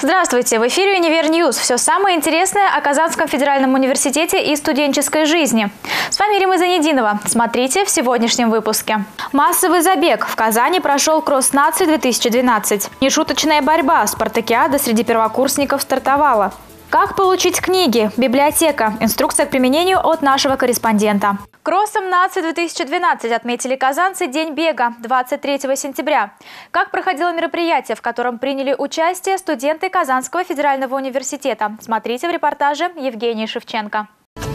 Здравствуйте! В эфире «Универньюз». Все самое интересное о Казанском федеральном университете и студенческой жизни. С вами Рима Занединова. Смотрите в сегодняшнем выпуске. Массовый забег. В Казани прошел кросс наций 2012. Нешуточная борьба. Спартакиада среди первокурсников стартовала. Как получить книги? Библиотека. Инструкция к применению от нашего корреспондента. Кроссом наций 2012 отметили казанцы День бега 23 сентября. Как проходило мероприятие, в котором приняли участие студенты Казанского федерального университета? Смотрите в репортаже Евгении Шевченко.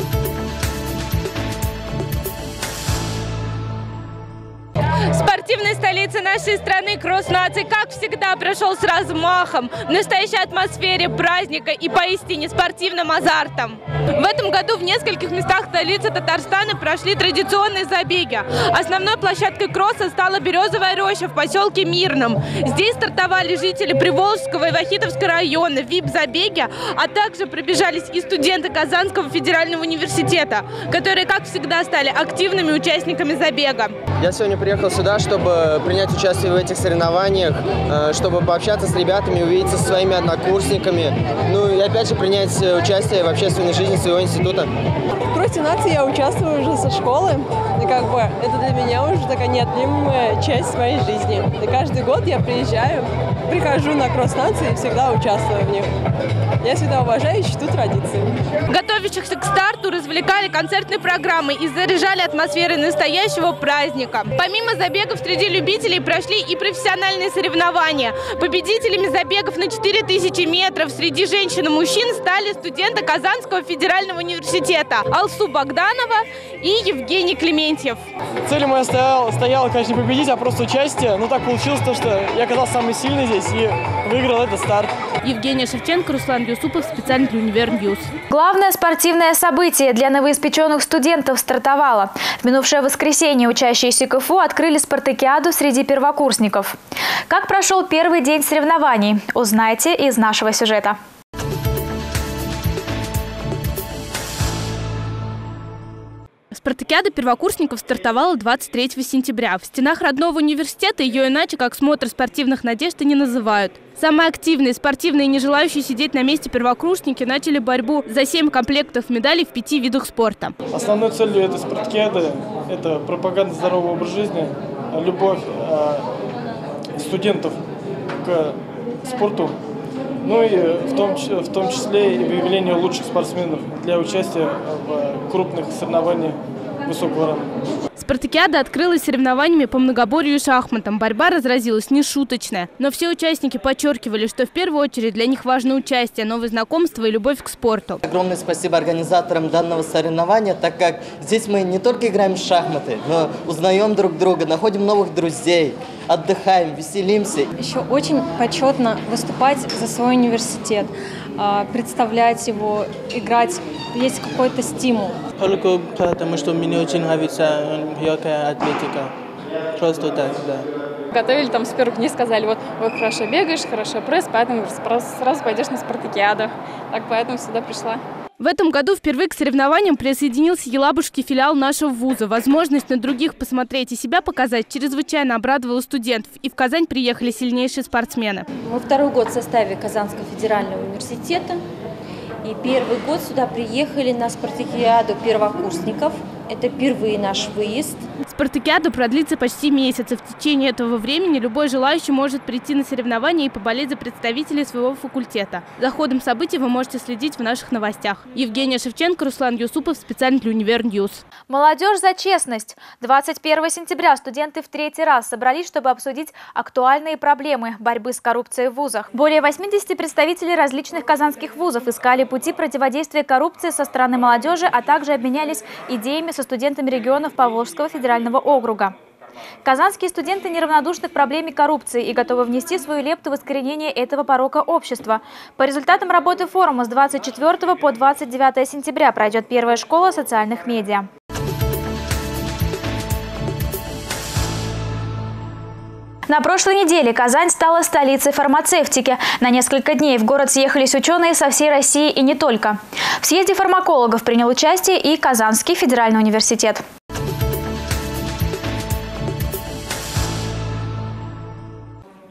В спортивной столице нашей страны кросс наций, как всегда, прошел с размахом, в настоящей атмосфере праздника и поистине спортивным азартом. В этом году в нескольких местах столицы Татарстана прошли традиционные забеги. Основной площадкой кросса стала Березовая роща в поселке Мирном. Здесь стартовали жители Приволжского и Вахитовского района в ВИП-забеге, а также пробежались и студенты Казанского федерального университета, которые, как всегда, стали активными участниками забега. Я сегодня приехал сюда, чтобы принять участие в этих соревнованиях, чтобы пообщаться с ребятами, увидеться со своими однокурсниками, ну и опять же принять участие в общественной жизни своего института. В кроссе наций я участвую уже со школы, и это для меня уже такая неотъемлемая часть моей жизни. И каждый год я прихожу на кросс наций и всегда участвую в них. Я всегда уважаю и чту традиции. Готовящихся к старту развлекали концертной программой и заряжали атмосферой настоящего праздника. Помимо забегов среди любителей прошли и профессиональные соревнования. Победителями забегов на 4000 метров среди женщин и мужчин стали студенты Казанского федерального университета Алсу Богданова и Евгений Клементьев. Цель моя стояла, конечно, не победить, а просто участие. Но так получилось, что я оказался самый сильный здесь и выиграл этот старт. Евгения Шевченко, Руслан Юсупов, специально для Универньюз. Главное спортивное событие для новоиспеченных студентов стартовало. В минувшее воскресенье учащиеся КФУ открыли спартакиаду среди первокурсников. Как прошел первый день соревнований, узнайте из нашего сюжета. Спартакиада первокурсников стартовала 23 сентября. В стенах родного университета ее иначе как смотр спортивных надежд и не называют. Самые активные, спортивные и не желающие сидеть на месте первокурсники начали борьбу за 7 комплектов медалей в 5 видах спорта. Основной целью этой спартакиады – это пропаганда здорового образа жизни, любовь студентов к спорту, ну и в том числе и выявление лучших спортсменов для участия в крупных соревнованиях высокого ранга. Спартакиада открылась соревнованиями по многоборью и шахматам. Борьба разразилась нешуточная. Но все участники подчеркивали, что в первую очередь для них важно участие, новые знакомства и любовь к спорту. Огромное спасибо организаторам данного соревнования, так как здесь мы не только играем в шахматы, но узнаем друг друга, находим новых друзей, отдыхаем, веселимся. Еще очень почетно выступать за свой университет, представлять его, играть, есть какой-то стимул. Только потому, что мне очень нравится легкая атлетика. Просто так, да. Готовили там с первых дней, сказали, вот хорошо бегаешь, хорошо пресс, поэтому сразу пойдешь на спартакиаду. Так поэтому сюда пришла. В этом году впервые к соревнованиям присоединился елабужский филиал нашего вуза. Возможность на других посмотреть и себя показать чрезвычайно обрадовала студентов. И в Казань приехали сильнейшие спортсмены. Мы второй год в составе Казанского федерального университета. И первый год сюда приехали на спартакиаду первокурсников. Это впервые наш выезд. Спартакиада продлится почти месяц. И в течение этого времени любой желающий может прийти на соревнования и поболеть за представителей своего факультета. За ходом событий вы можете следить в наших новостях. Евгения Шевченко, Руслан Юсупов, специально для Универньюз. Молодежь за честность. 21 сентября студенты в третий раз собрались, чтобы обсудить актуальные проблемы борьбы с коррупцией в вузах. Более 80 представителей различных казанских вузов искали пути противодействия коррупции со стороны молодежи, а также обменялись идеями со студентами регионов Поволжского федерального округа. Казанские студенты неравнодушны к проблеме коррупции и готовы внести свою лепту в искоренение этого порока общества. По результатам работы форума с 24 по 29 сентября пройдет первая школа социальных медиа. На прошлой неделе Казань стала столицей фармацевтики. На несколько дней в город съехались ученые со всей России и не только. В съезде фармакологов принял участие и Казанский федеральный университет.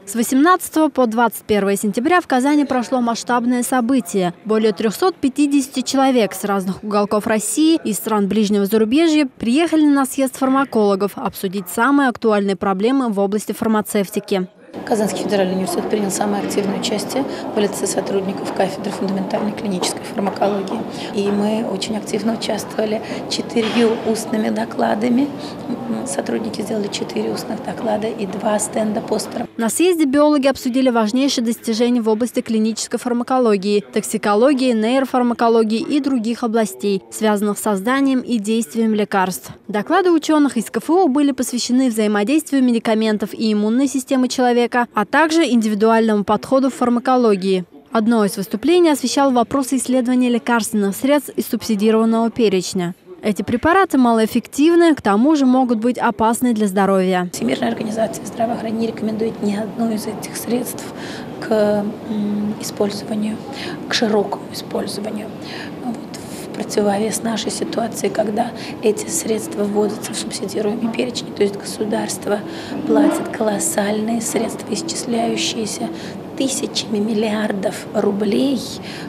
С 18 по 21 сентября в Казани прошло масштабное событие. Более 350 человек с разных уголков России и стран ближнего зарубежья приехали на съезд фармакологов обсудить самые актуальные проблемы в области фармацевтики. Казанский федеральный университет принял самое активное участие в лице сотрудников кафедры фундаментальной клинической фармакологии. И мы очень активно участвовали 4 устными докладами. Сотрудники сделали 4 устных доклада и 2 стенда-постера. На съезде биологи обсудили важнейшие достижения в области клинической фармакологии, токсикологии, нейрофармакологии и других областей, связанных с созданием и действием лекарств. Доклады ученых из КФУ были посвящены взаимодействию медикаментов и иммунной системы человека, а также индивидуальному подходу в фармакологии. Одно из выступлений освещало вопросы исследования лекарственных средств из субсидированного перечня. Эти препараты малоэффективны, к тому же могут быть опасны для здоровья. Всемирная организация здравоохранения не рекомендует ни одно из этих средств к использованию, к широкому использованию. В противовес нашей ситуации, когда эти средства вводятся в субсидируемый перечень, то есть государство платит колоссальные средства, исчисляющиеся тысячами миллиардов рублей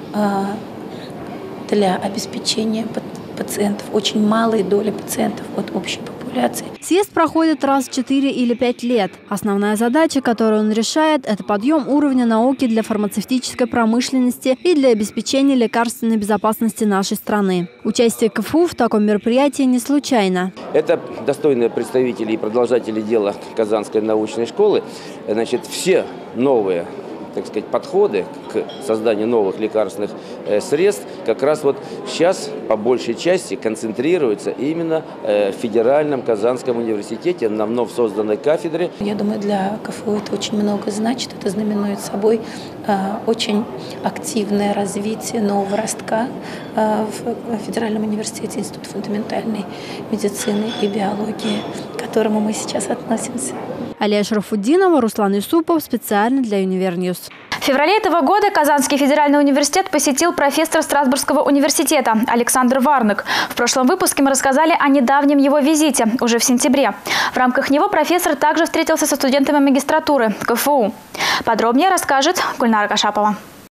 для обеспечения пациентов, очень малой доли пациентов от общей популяции. Съезд проходит раз в 4 или 5 лет. Основная задача, которую он решает, это подъем уровня науки для фармацевтической промышленности и для обеспечения лекарственной безопасности нашей страны. Участие КФУ в таком мероприятии не случайно. Это достойные представители и продолжатели дела Казанской научной школы. Значит, все новые, так сказать, подходы к созданию новых лекарственных средств как раз вот сейчас по большей части концентрируются именно в Федеральном Казанском университете на вновь созданной кафедре. Я думаю, для КФУ это очень много значит. Это знаменует собой очень активное развитие нового ростка в Федеральном университете, Институт фундаментальной медицины и биологии, к которому мы сейчас относимся. Алия Шарафуддинова, Руслан Юсупов, специально для Универньюз. В феврале этого года Казанский федеральный университет посетил профессор Страсбургского университета Александр Варнык. В прошлом выпуске мы рассказали о недавнем его визите, уже в сентябре. В рамках него профессор также встретился со студентами магистратуры КФУ. Подробнее расскажет Гульнара Кашапова.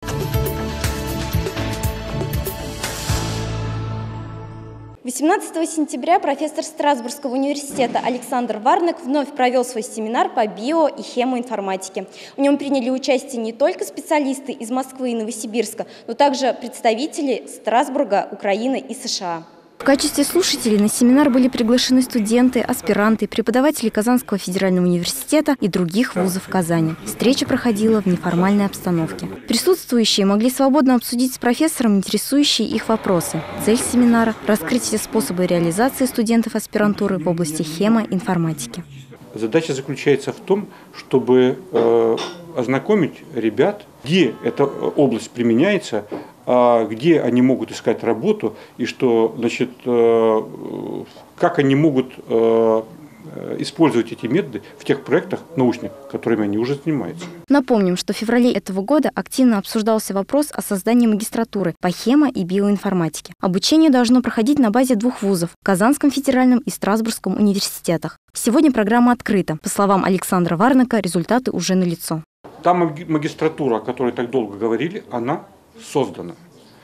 18 сентября профессор Страсбургского университета Александр Варнык вновь провел свой семинар по био- и хемоинформатике. В нем приняли участие не только специалисты из Москвы и Новосибирска, но также представители Страсбурга, Украины и США. В качестве слушателей на семинар были приглашены студенты, аспиранты, преподаватели Казанского федерального университета и других вузов Казани. Встреча проходила в неформальной обстановке. Присутствующие могли свободно обсудить с профессором интересующие их вопросы. Цель семинара – раскрыть все способы реализации студентов аспирантуры в области хемоинформатики. Задача заключается в том, чтобы ознакомить ребят, где эта область применяется, где они могут искать работу и что, значит, как они могут использовать эти методы в тех проектах научных, которыми они уже занимаются. Напомним, что в феврале этого года активно обсуждался вопрос о создании магистратуры по хемо- и биоинформатике. Обучение должно проходить на базе 2 вузов – Казанском федеральном и Страсбургском университетах. Сегодня программа открыта. По словам Александра Варныка, результаты уже налицо. Та магистратура, о которой так долго говорили, она создана.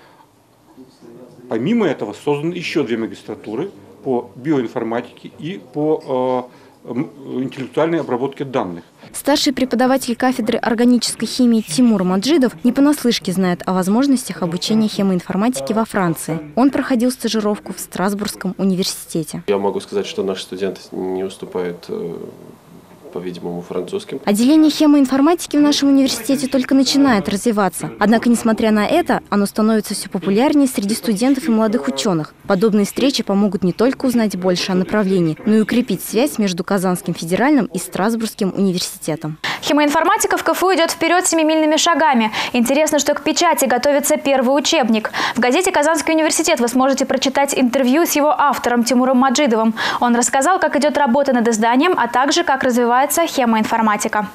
Помимо этого созданы еще 2 магистратуры по биоинформатике и по интеллектуальной обработке данных. Старший преподаватель кафедры органической химии Тимур Маджидов не понаслышке знает о возможностях обучения хемоинформатике во Франции. Он проходил стажировку в Страсбургском университете. Я могу сказать, что наши студенты не уступают, по-видимому, французским. Отделение хемоинформатики в нашем университете только начинает развиваться. Однако, несмотря на это, оно становится все популярнее среди студентов и молодых ученых. Подобные встречи помогут не только узнать больше о направлении, но и укрепить связь между Казанским федеральным и Страсбургским университетом. Хемоинформатика в КФУ идет вперед семимильными шагами. Интересно, что к печати готовится первый учебник. В газете «Казанский университет» вы сможете прочитать интервью с его автором Тимуром Маджидовым. Он рассказал, как идет работа над изданием, а также как развивается хемоинформатика.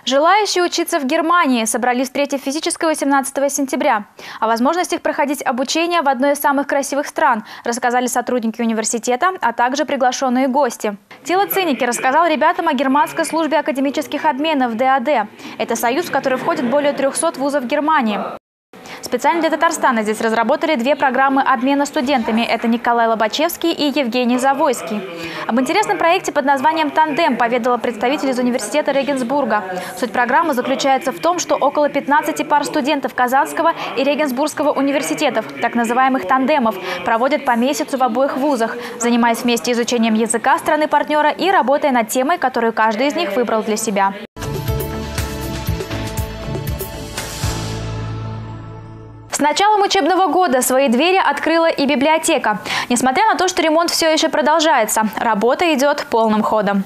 Желающие учиться в Германии собрались встретить физическое 18 сентября. О возможностях проходить обучение в одной из самых красивых стран рассказали сотрудники университета, а также приглашенные гости. Тило Циники рассказал ребятам о германской службе академических обменов ДАД. Это союз, в который входит более 300 вузов Германии. Специально для Татарстана здесь разработали две программы обмена студентами. Это Николай Лобачевский и Евгений Завойский. Об интересном проекте под названием «Тандем» поведала представитель из университета Регенсбурга. Суть программы заключается в том, что около 15 пар студентов Казанского и Регенсбургского университетов, так называемых «тандемов», проводят по месяцу в обоих вузах, занимаясь вместе изучением языка страны-партнера и работая над темой, которую каждый из них выбрал для себя. С началом учебного года свои двери открыла и библиотека. Несмотря на то, что ремонт все еще продолжается, работа идет полным ходом.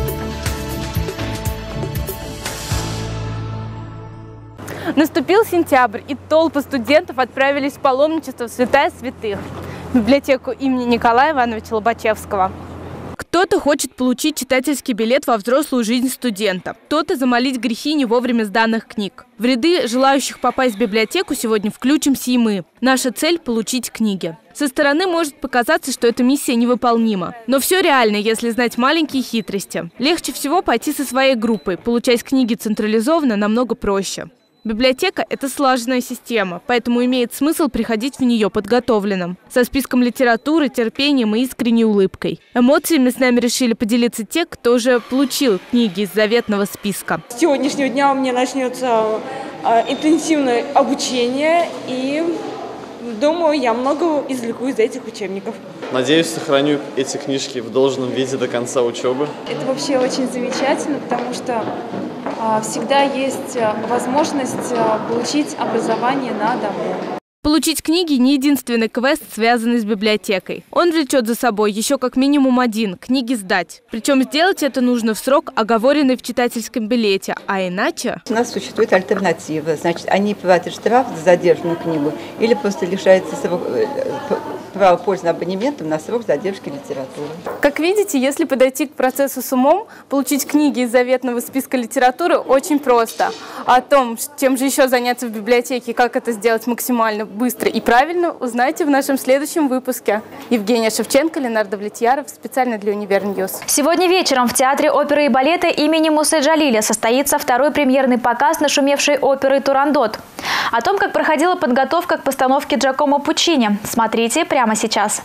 Наступил сентябрь, и толпы студентов отправились в паломничество в Святая Святых, в библиотеку имени Николая Ивановича Лобачевского. Кто-то хочет получить читательский билет во взрослую жизнь студента, кто-то замолить грехи не вовремя сданных книг. В ряды желающих попасть в библиотеку сегодня включимся и мы. Наша цель – получить книги. Со стороны может показаться, что эта миссия невыполнима. Но все реально, если знать маленькие хитрости. Легче всего пойти со своей группой. Получать книги централизованно намного проще. Библиотека – это слаженная система, поэтому имеет смысл приходить в нее подготовленным, со списком литературы, терпением и искренней улыбкой. Эмоциями с нами решили поделиться те, кто уже получил книги из заветного списка. С сегодняшнего дня у меня начнется интенсивное обучение, и думаю, я много извлеку из этих учебников. Надеюсь, сохраню эти книжки в должном виде до конца учебы. Это вообще очень замечательно, потому что всегда есть возможность получить образование на дому. Получить книги – не единственный квест, связанный с библиотекой. Он влечет за собой еще как минимум один – книги сдать. Причем сделать это нужно в срок, оговоренный в читательском билете, а иначе… У нас существует альтернатива. Значит, они платят штраф за задержанную книгу или просто лишаются права пользоваться абонементом на срок задержки литературы. Как видите, если подойти к процессу с умом, получить книги из заветного списка литературы очень просто. А о том, чем же еще заняться в библиотеке и как это сделать максимально быстро и правильно, узнаете в нашем следующем выпуске. Евгения Шевченко, Ленардо Влетьяров, специально для Универньюз. Сегодня вечером в Театре оперы и балета имени Мусы Джалиля состоится второй премьерный показ нашумевшей оперы «Турандот». О том, как проходила подготовка к постановке Джакомо Пуччини, смотрите прямо сейчас.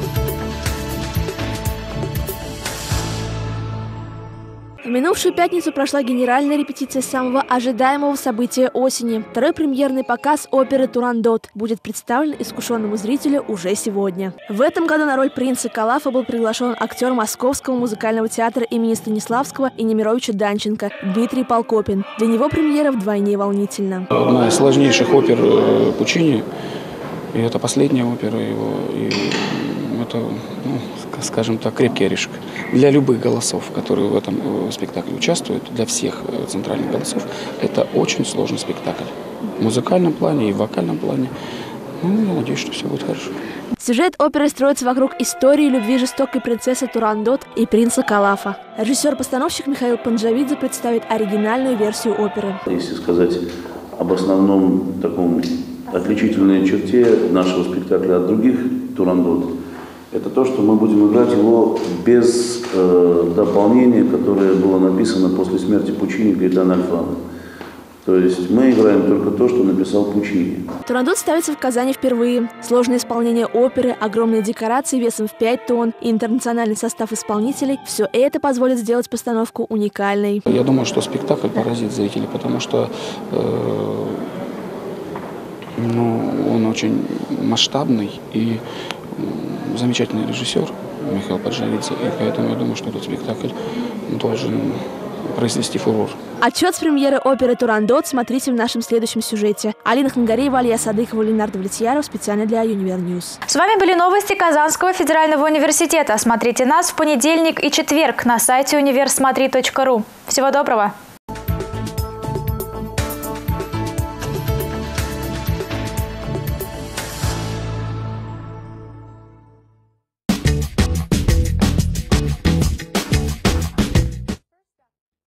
В минувшую пятницу прошла генеральная репетиция самого ожидаемого события осени. Второй премьерный показ оперы «Турандот» будет представлен искушенному зрителю уже сегодня. В этом году на роль принца Калафа был приглашен актер Московского музыкального театра имени Станиславского и Немировича Данченко Дмитрий Полкопин. Для него премьера вдвойне волнительна. Одна из сложнейших опер Пуччини, и это последняя опера его, и это, скажем так, крепкий орешек для любых голосов, которые в этом спектакле участвуют, для всех центральных голосов. Это очень сложный спектакль в музыкальном плане и в вокальном плане. Ну, я надеюсь, что все будет хорошо. Сюжет оперы строится вокруг истории любви жестокой принцессы Турандот и принца Калафа. Режиссер-постановщик Михаил Панджавидзе представит оригинальную версию оперы. Если сказать об основном таком отличительной черте нашего спектакля от других «Турандот», это то, что мы будем играть его без дополнения, которое было написано после смерти Пуччини Гаэтано Альфано. То есть мы играем только то, что написал Пуччини. «Турандот» ставится в Казани впервые. Сложное исполнение оперы, огромные декорации весом в 5 тонн и интернациональный состав исполнителей – все это позволит сделать постановку уникальной. Я думаю, что спектакль поразит зрителей, потому что он очень масштабный и замечательный режиссер Михаил Панджавидзе, и поэтому я думаю, что этот спектакль должен произвести фурор. Отчет с премьеры оперы «Турандот» смотрите в нашем следующем сюжете. Алина Хангареева, Алия Садыкова, Ленардо Влетьяров, специально для Универньюз. С вами были новости Казанского федерального университета. Смотрите нас в понедельник и четверг на сайте универсмотри.ру. Всего доброго!